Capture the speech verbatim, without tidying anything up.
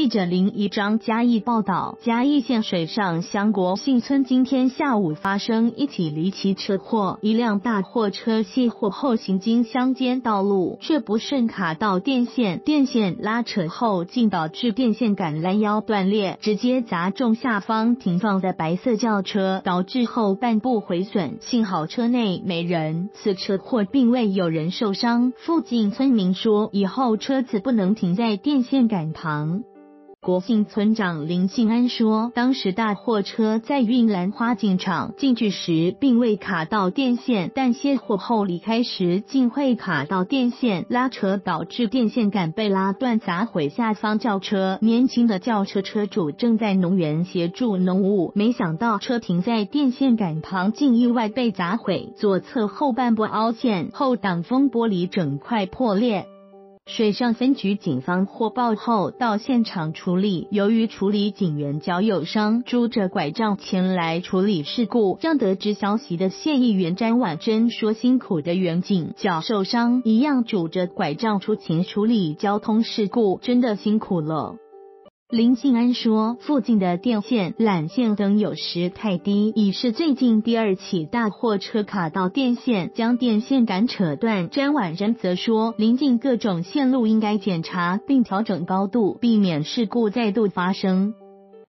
记者林怡章嘉义报道，嘉义县水上乡国信村今天下午发生一起离奇车祸，一辆大货车卸货后行经乡间道路，却不慎卡到电线，电线拉扯后竟导致电线杆拦腰断裂，直接砸中下方停放的白色轿车，导致后半部毁损，幸好车内没人，此车祸并未有人受伤。附近村民说，以后车子不能停在电线杆旁。国信村长林信安说，当时大货车在运兰花进场进去时并未卡到电线，但卸货后离开时竟会卡到电线，拉扯导致电线杆被拉断砸毁下方轿车。年轻的轿车车主正在农园协助农务，没想到车停在电线杆旁竟意外被砸毁，左侧后半部凹陷，后挡风玻璃整块破裂。水上分局警方获报后到现场处理，由于处理警员脚有伤，拄着拐杖前来处理事故。让得知消息的县议员詹婉珍说，辛苦的员警脚受伤，一样拄着拐杖出勤处理交通事故，真的辛苦了。林信安说，附近的电线、缆线等有时太低，已是最近第二起大货车卡到电线，将电线杆扯断。詹婉珍则说，临近各种线路应该检查并调整高度，避免事故再度发生。